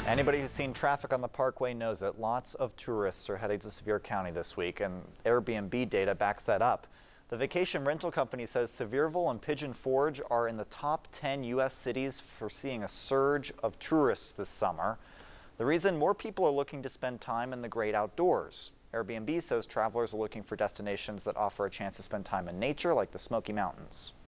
Anybody who's seen traffic on the Parkway knows it. Lots of tourists are heading to Sevier County this week, and Airbnb data backs that up. The vacation rental company says Sevierville and Pigeon Forge are in the top 10 U.S. cities for seeing a surge of tourists this summer. The reason: more people are looking to spend time in the great outdoors. Airbnb says travelers are looking for destinations that offer a chance to spend time in nature, like the Smoky Mountains.